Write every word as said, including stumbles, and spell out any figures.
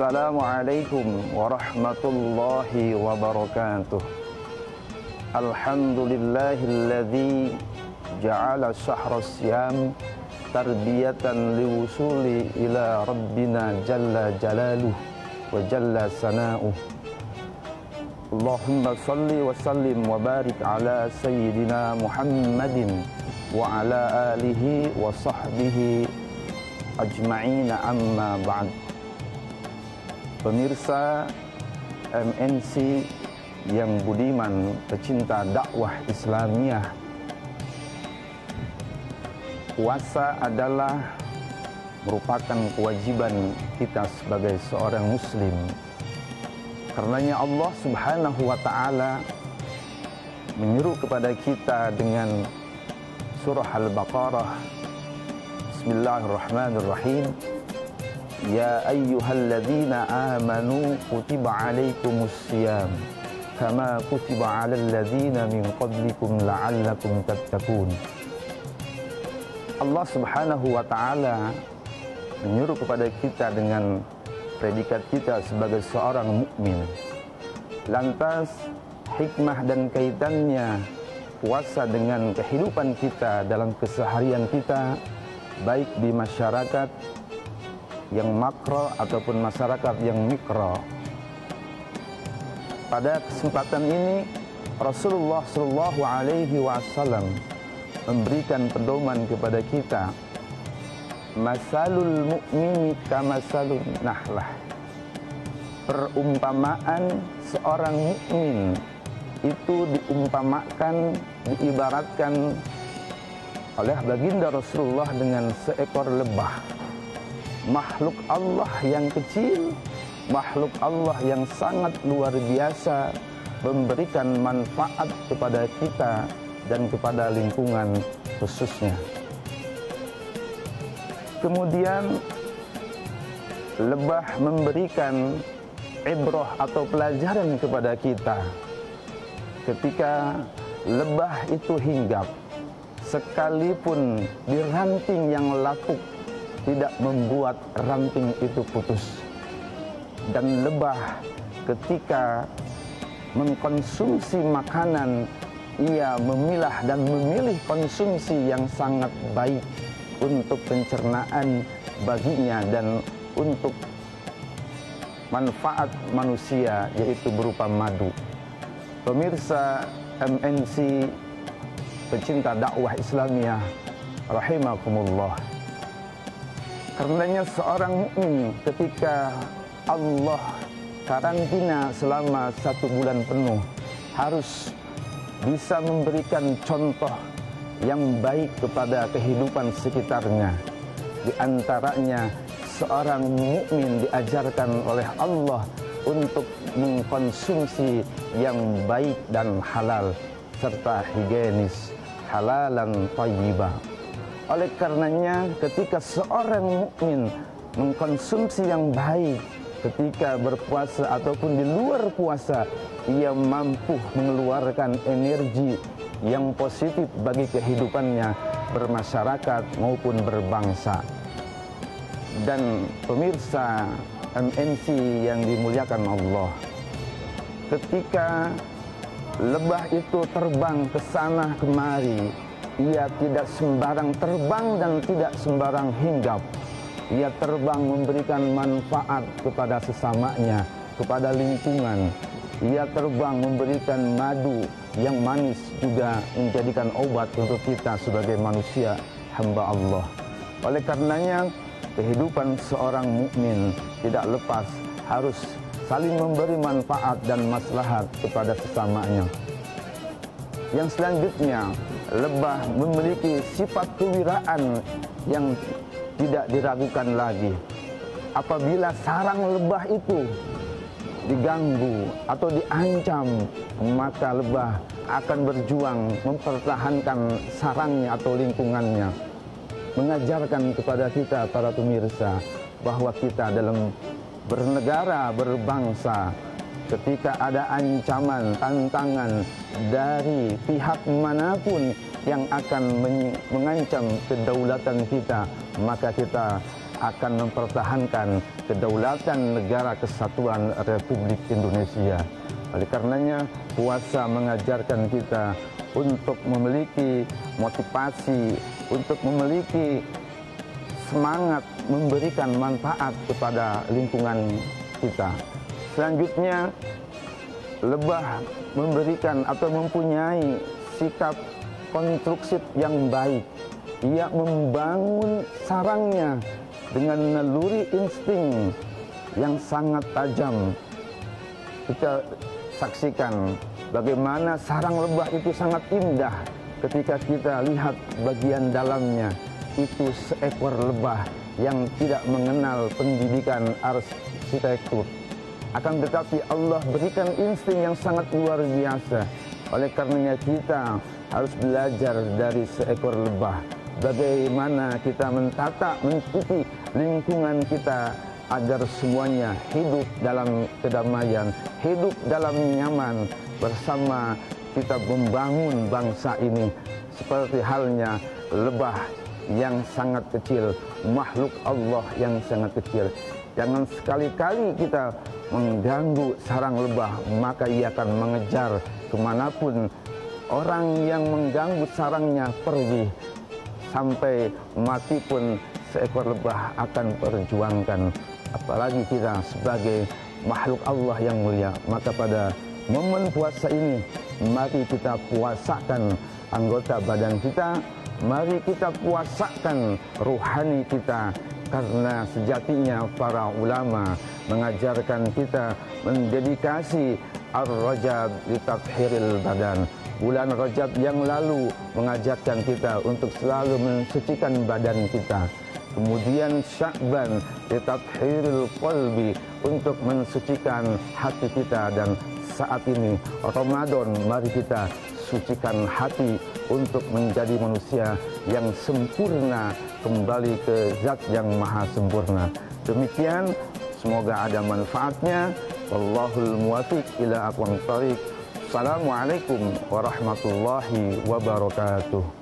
Assalamualaikum warahmatullahi wabarakatuh. Alhamdulillahilladzi ja'ala syahra siyam tarbiyatan liwusuli ila rabbina jalla jalaluh wa jalla sana'uh. Allahumma salli wa sallim wa barik ala sayyidina Muhammadin wa ala alihi wa sahbihi ajma'ina amma ba'd. Pemirsa M N C yang budiman, pecinta dakwah Islamiyah, puasa adalah merupakan kewajiban kita sebagai seorang muslim. Karenanya Allah Subhanahu wa ta'ala menyeru kepada kita dengan surah Al-Baqarah. Bismillahirrahmanirrahim. Ya ayyuhalladzina amanu kutiba alaikumus siyam kama kutiba alal ladzina min qablikum la'allakum tattaqun. Allah Subhanahu wa ta'ala menyuruh kepada kita dengan predikat kita sebagai seorang mukmin. Lantas hikmah dan kaitannya puasa dengan kehidupan kita dalam keseharian kita, baik di masyarakat yang makro ataupun masyarakat yang mikro. Pada kesempatan ini Rasulullah Shallallahu Alaihi Wasallam memberikan pedoman kepada kita. Masalul mu'mini kamasalun nahlah. Perumpamaan seorang mukmin itu diumpamakan, diibaratkan oleh baginda Rasulullah dengan seekor lebah. Makhluk Allah yang kecil, makhluk Allah yang sangat luar biasa, memberikan manfaat kepada kita dan kepada lingkungan khususnya. Kemudian lebah memberikan ibrah atau pelajaran kepada kita. Ketika lebah itu hinggap, sekalipun di ranting yang lapuk, tidak membuat ranting itu putus. Dan lebah ketika mengkonsumsi makanan, ia memilah dan memilih konsumsi yang sangat baik untuk pencernaan baginya dan untuk manfaat manusia, yaitu berupa madu. Pemirsa M N C pecinta dakwah Islamiyah rahimakumullah. Karenanya seorang mukmin ketika Allah karantina selama satu bulan penuh harus bisa memberikan contoh yang baik kepada kehidupan sekitarnya. Di antaranya seorang mukmin diajarkan oleh Allah untuk mengkonsumsi yang baik dan halal serta higienis, halalan thayyibah. Oleh karenanya ketika seorang mukmin mengkonsumsi yang baik ketika berpuasa ataupun di luar puasa, ia mampu mengeluarkan energi yang positif bagi kehidupannya bermasyarakat maupun berbangsa. Dan pemirsa M N C yang dimuliakan Allah, ketika lebah itu terbang ke sana kemari, ia tidak sembarang terbang dan tidak sembarang hinggap. Ia terbang memberikan manfaat kepada sesamanya, kepada lingkungan. Ia terbang memberikan madu yang manis, juga menjadikan obat untuk kita sebagai manusia hamba Allah. Oleh karenanya kehidupan seorang mukmin tidak lepas harus saling memberi manfaat dan maslahat kepada sesamanya. Yang selanjutnya, lebah memiliki sifat kewiraan yang tidak diragukan lagi. Apabila sarang lebah itu diganggu atau diancam, maka lebah akan berjuang mempertahankan sarangnya atau lingkungannya. Mengajarkan kepada kita para pemirsa bahwa kita dalam bernegara, berbangsa, ketika ada ancaman, tantangan dari pihak manapun yang akan mengancam kedaulatan kita, maka kita akan mempertahankan kedaulatan negara kesatuan Republik Indonesia. Oleh karenanya, puasa mengajarkan kita untuk memiliki motivasi, untuk memiliki semangat memberikan manfaat kepada lingkungan kita. Selanjutnya, lebah memberikan atau mempunyai sikap konstruksi yang baik. Ia membangun sarangnya dengan naluri insting yang sangat tajam. Kita saksikan bagaimana sarang lebah itu sangat indah ketika kita lihat bagian dalamnya. Itu seekor lebah yang tidak mengenal pendidikan arsitektur. Akan tetapi Allah berikan insting yang sangat luar biasa. Oleh karenanya kita harus belajar dari seekor lebah. Bagaimana kita mentata, mencuci lingkungan kita agar semuanya hidup dalam kedamaian, hidup dalam nyaman. Bersama kita membangun bangsa ini seperti halnya lebah yang sangat kecil, makhluk Allah yang sangat kecil. Jangan sekali-kali kita mengganggu sarang lebah, maka ia akan mengejar kemanapun orang yang mengganggu sarangnya pergi. Sampai mati pun seekor lebah akan perjuangkan. Apalagi kita sebagai makhluk Allah yang mulia. Maka pada momen puasa ini, mari kita puasakan anggota badan kita, mari kita puasakan ruhani kita. Karena sejatinya para ulama mengajarkan kita mendedikasi Ar-Rajab li tathhiril badan. Bulan Rajab yang lalu mengajarkan kita untuk selalu mensucikan badan kita. Kemudian Sya'ban li tathhiril qalbi, untuk mensucikan hati kita. Dan saat ini Ramadan, mari kita sucikan hati untuk menjadi manusia yang sempurna, kembali ke zat yang maha sempurna. Demikian, semoga ada manfaatnya. Wallahul muwafiq ila aqwamit thoriq. Assalamualaikum warahmatullahi wabarakatuh.